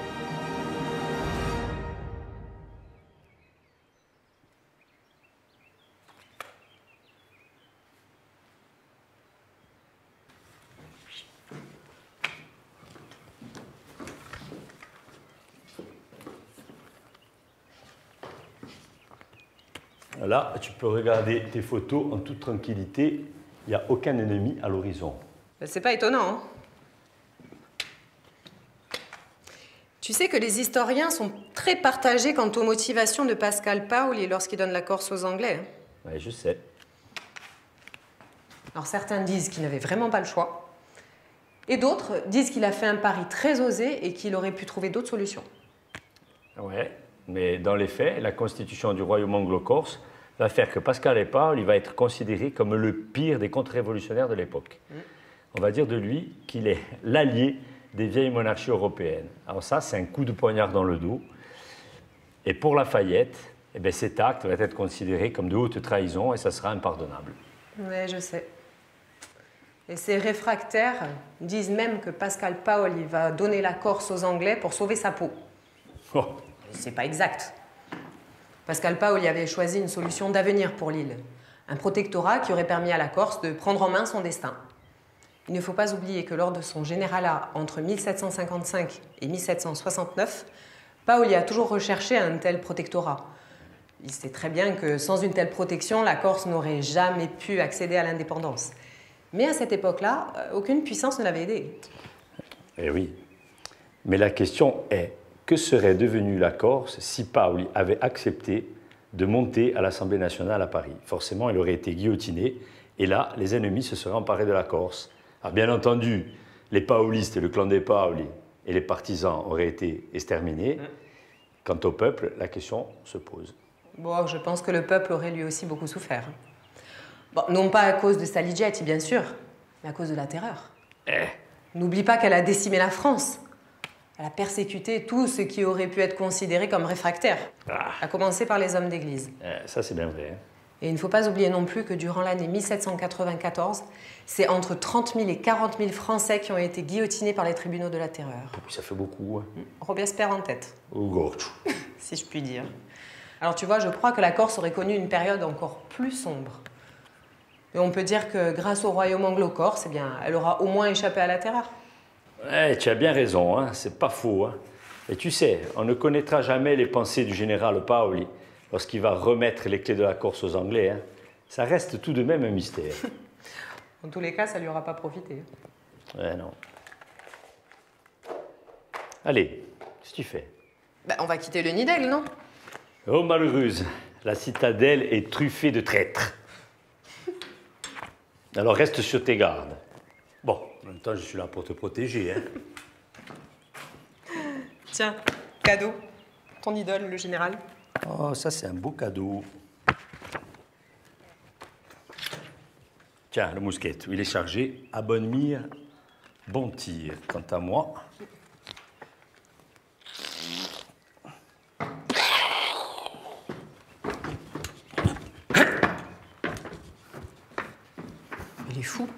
Là, tu peux regarder tes photos en toute tranquillité. Il n'y a aucun ennemi à l'horizon. C'est pas étonnant, hein? Tu sais que les historiens sont très partagés quant aux motivations de Pascal Paoli lorsqu'il donne la Corse aux Anglais. Oui, je sais. Alors certains disent qu'il n'avait vraiment pas le choix. Et d'autres disent qu'il a fait un pari très osé et qu'il aurait pu trouver d'autres solutions. Ouais, mais dans les faits, la constitution du royaume anglo-corse va faire que Pascal Paoli va être considéré comme le pire des contre-révolutionnaires de l'époque. Mmh. On va dire de lui qu'il est l'allié des vieilles monarchies européennes. Alors ça, c'est un coup de poignard dans le dos. Et pour Lafayette, eh bien, cet acte va être considéré comme de haute trahison et ça sera impardonnable. Oui, je sais. Et ces réfractaires disent même que Pascal Paoli va donner la Corse aux Anglais pour sauver sa peau. Oh. C'est pas exact. Pascal Paoli avait choisi une solution d'avenir pour l'île. Un protectorat qui aurait permis à la Corse de prendre en main son destin. Il ne faut pas oublier que lors de son généralat entre mille sept cent cinquante-cinq et mille sept cent soixante-neuf, Paoli a toujours recherché un tel protectorat. Il sait très bien que sans une telle protection, la Corse n'aurait jamais pu accéder à l'indépendance. Mais à cette époque-là, aucune puissance ne l'avait aidé. Eh oui. Mais la question est, que serait devenue la Corse si Paoli avait accepté de monter à l'Assemblée nationale à Paris? Forcément, il aurait été guillotiné, et là, les ennemis se seraient emparés de la Corse. Alors, bien entendu, les paolistes et le clan des Paoli et les partisans auraient été exterminés. Quant au peuple, la question se pose. Bon, je pense que le peuple aurait lui aussi beaucoup souffert. Bon, non pas à cause de sa Ligeti, bien sûr, mais à cause de la terreur. Eh. N'oublie pas qu'elle a décimé la France. Elle a persécuté tout ce qui aurait pu être considéré comme réfractaire, Ah. à commencer par les hommes d'église. Eh, ça, c'est bien vrai. Hein. Et il ne faut pas oublier non plus que durant l'année mille sept cent quatre-vingt-quatorze, c'est entre trente mille et quarante mille Français qui ont été guillotinés par les tribunaux de la terreur. Ça fait beaucoup. Hein. Robespierre en tête, Au gorge. si je puis dire. Alors tu vois, je crois que la Corse aurait connu une période encore plus sombre. Et on peut dire que grâce au royaume anglo-corse, eh bien, elle aura au moins échappé à la terreur. Ouais, tu as bien raison, hein. C'est pas faux. Hein. Et tu sais, on ne connaîtra jamais les pensées du général Paoli lorsqu'il va remettre les clés de la Corse aux Anglais. Hein. Ça reste tout de même un mystère. En tous les cas, ça lui aura pas profité. Ouais, non. Allez, qu'est-ce que tu fais? Ben, on va quitter le nid d'aigle, non? Oh, malheureuse, la citadelle est truffée de traîtres. Alors reste sur tes gardes. Bon, en même temps, je suis là pour te protéger. Hein. Tiens, cadeau. Ton idole, le général. Oh, ça, c'est un beau cadeau. Tiens, le mousquet, il est chargé. À bonne mire, bon tir. Quant à moi... Il est fou.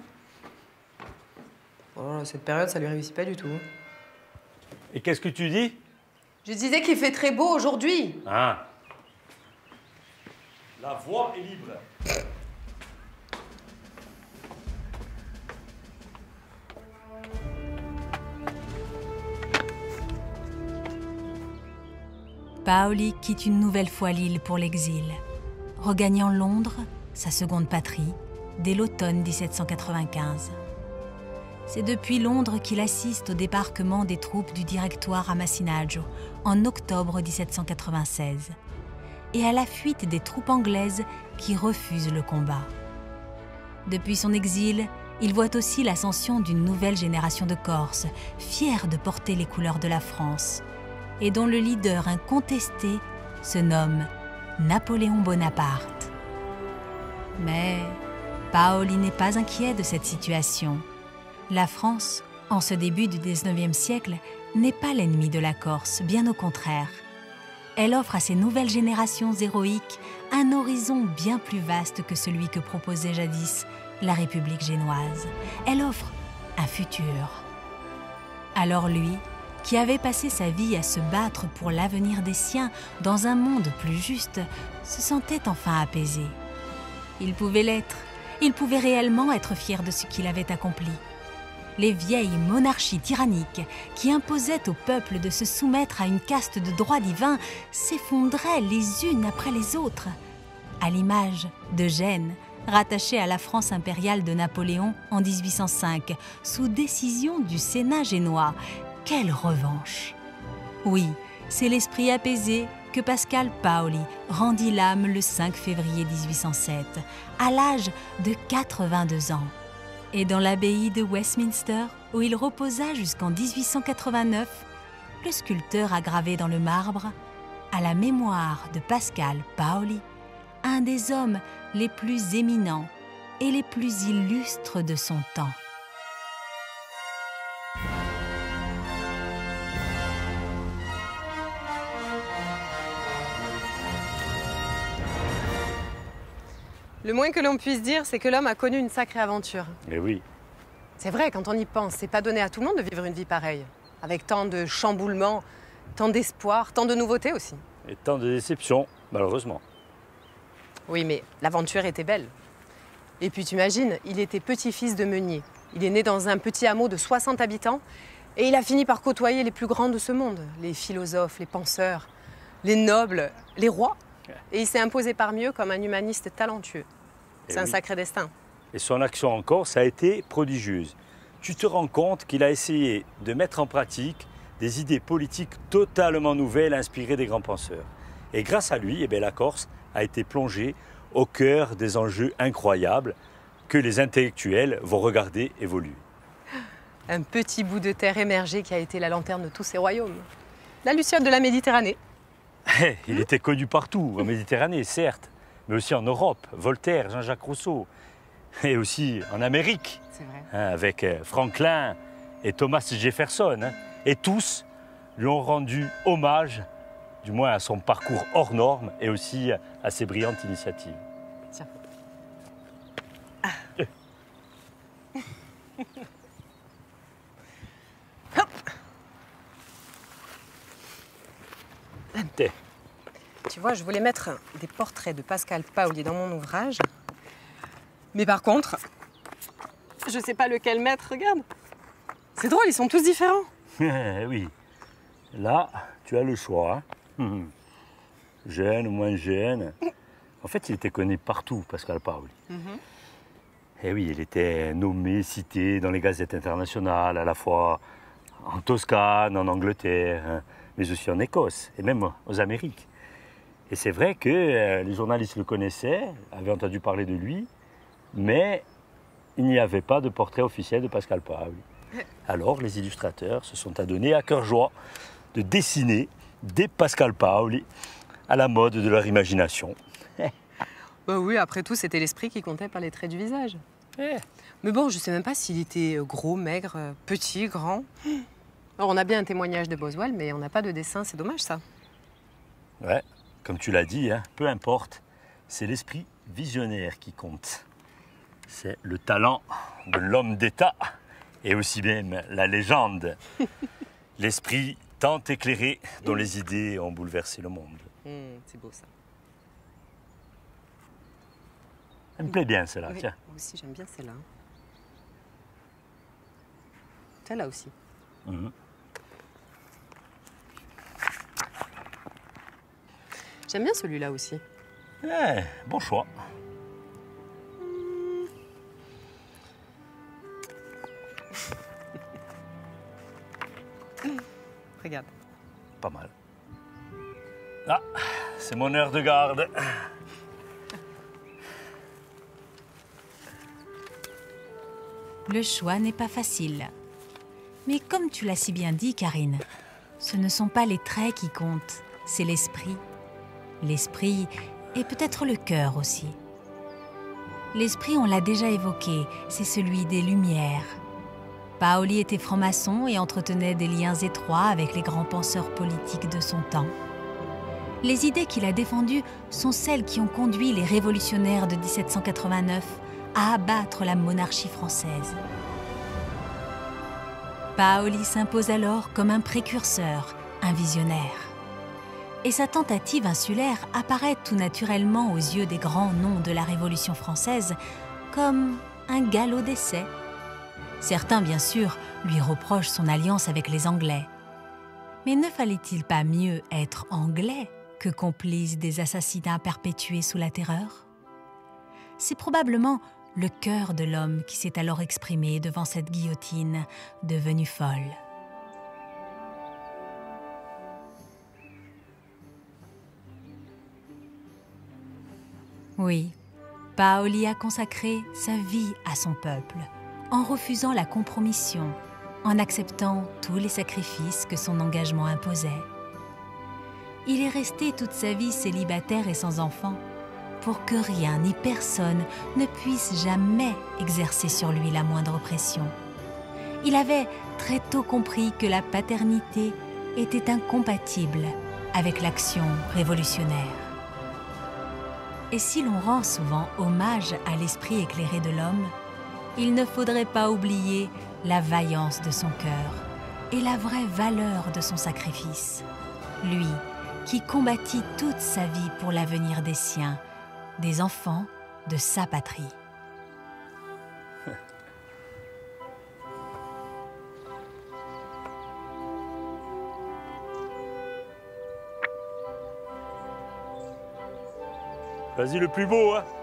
Oh, cette période, ça lui réussit pas du tout. Et qu'est-ce que tu dis? Je disais qu'il fait très beau aujourd'hui. Ah. La voie est libre. Paoli quitte une nouvelle fois l'île pour l'exil, regagnant Londres, sa seconde patrie, dès l'automne mille sept cent quatre-vingt-quinze. C'est depuis Londres qu'il assiste au débarquement des troupes du Directoire à Massinaggio en octobre mille sept cent quatre-vingt-seize et à la fuite des troupes anglaises qui refusent le combat. Depuis son exil, il voit aussi l'ascension d'une nouvelle génération de Corses, fiers de porter les couleurs de la France, et dont le leader incontesté se nomme Napoléon Bonaparte. Mais Paoli n'est pas inquiet de cette situation. La France, en ce début du dix-neuvième siècle, n'est pas l'ennemi de la Corse, bien au contraire. Elle offre à ces nouvelles générations héroïques un horizon bien plus vaste que celui que proposait jadis la République génoise. Elle offre un futur. Alors lui, qui avait passé sa vie à se battre pour l'avenir des siens dans un monde plus juste, se sentait enfin apaisé. Il pouvait l'être, il pouvait réellement être fier de ce qu'il avait accompli. Les vieilles monarchies tyranniques qui imposaient au peuple de se soumettre à une caste de droit divin s'effondraient les unes après les autres, à l'image de Gênes, rattaché à la France impériale de Napoléon en dix-huit cent cinq, sous décision du Sénat génois. Quelle revanche! Oui, c'est l'esprit apaisé que Pascal Paoli rendit l'âme le cinq février mille huit cent sept, à l'âge de quatre-vingt-deux ans. Et dans l'abbaye de Westminster, où il reposa jusqu'en dix-huit cent quatre-vingt-neuf, le sculpteur a gravé dans le marbre, à la mémoire de Pascal Paoli, un des hommes les plus éminents et les plus illustres de son temps. Le moins que l'on puisse dire, c'est que l'homme a connu une sacrée aventure. Eh oui. C'est vrai, quand on y pense, c'est pas donné à tout le monde de vivre une vie pareille, avec tant de chamboulements, tant d'espoir, tant de nouveautés aussi. Et tant de déceptions, malheureusement. Oui, mais l'aventure était belle. Et puis tu imagines, il était petit-fils de meunier. Il est né dans un petit hameau de soixante habitants et il a fini par côtoyer les plus grands de ce monde. Les philosophes, les penseurs, les nobles, les rois. Et il s'est imposé parmi eux comme un humaniste talentueux. C'est un oui. sacré destin. Et son action en Corse a été prodigieuse. Tu te rends compte qu'il a essayé de mettre en pratique des idées politiques totalement nouvelles inspirées des grands penseurs. Et grâce à lui, eh bien, la Corse a été plongée au cœur des enjeux incroyables que les intellectuels vont regarder évoluer. Un petit bout de terre émergé qui a été la lanterne de tous ces royaumes. La Luciole de la Méditerranée. Il était connu partout, en Méditerranée, certes, mais aussi en Europe. Voltaire, Jean-Jacques Rousseau, et aussi en Amérique, C'est vrai. hein, avec Franklin et Thomas Jefferson. Hein, et tous lui ont rendu hommage, du moins à son parcours hors norme et aussi à ses brillantes initiatives. Tiens. Euh. Hop. T'es. Tu vois, je voulais mettre des portraits de Pascal Paoli dans mon ouvrage. Mais par contre, je sais pas lequel mettre, regarde. C'est drôle, ils sont tous différents. Oui, là, tu as le choix. Hein. Jeune ou moins jeune. En fait, il était connu partout, Pascal Paoli. Mm-hmm. Et oui, il était nommé, cité dans les gazettes internationales, à la fois en Toscane, en Angleterre, hein, mais aussi en Écosse, et même aux Amériques. Et c'est vrai que euh, les journalistes le connaissaient, avaient entendu parler de lui, mais il n'y avait pas de portrait officiel de Pascal Paoli. Alors, les illustrateurs se sont adonnés à cœur joie de dessiner des Pascal Paoli à la mode de leur imagination. Bah oui, après tout, c'était l'esprit qui comptait, pas les traits du visage. Eh. Mais bon, je sais même pas s'il était gros, maigre, petit, grand. Alors, on a bien un témoignage de Boswell, mais on n'a pas de dessin, c'est dommage ça. Ouais, comme tu l'as dit, hein, peu importe, c'est l'esprit visionnaire qui compte. C'est le talent de l'homme d'État et aussi même la légende. L'esprit tant éclairé dont les idées ont bouleversé le monde. Mmh, c'est beau ça. Ça me plaît bien celle-là, Oui, tiens. moi aussi, j'aime bien celle-là. Celle-là aussi. Mmh. J'aime bien celui-là aussi. Eh, bon choix. Regarde. Pas mal. Ah, c'est mon heure de garde. Le choix n'est pas facile. Mais comme tu l'as si bien dit, Karine, ce ne sont pas les traits qui comptent, c'est l'esprit. L'esprit et peut-être le cœur aussi. L'esprit, on l'a déjà évoqué, c'est celui des Lumières. Paoli était franc-maçon et entretenait des liens étroits avec les grands penseurs politiques de son temps. Les idées qu'il a défendues sont celles qui ont conduit les révolutionnaires de dix-sept cent quatre-vingt-neuf à abattre la monarchie française. Paoli s'impose alors comme un précurseur, un visionnaire. Et sa tentative insulaire apparaît tout naturellement aux yeux des grands noms de la Révolution française comme un galop d'essai. Certains, bien sûr, lui reprochent son alliance avec les Anglais. Mais ne fallait-il pas mieux être anglais que complice des assassinats perpétués sous la terreur? C'est probablement le cœur de l'homme qui s'est alors exprimé devant cette guillotine devenue folle. Oui, Paoli a consacré sa vie à son peuple, en refusant la compromission, en acceptant tous les sacrifices que son engagement imposait. Il est resté toute sa vie célibataire et sans enfant, pour que rien ni personne ne puisse jamais exercer sur lui la moindre pression. Il avait très tôt compris que la paternité était incompatible avec l'action révolutionnaire. Et si l'on rend souvent hommage à l'esprit éclairé de l'homme, il ne faudrait pas oublier la vaillance de son cœur et la vraie valeur de son sacrifice. Lui, qui combattit toute sa vie pour l'avenir des siens, des enfants de sa patrie. Vas-y, le plus beau, hein.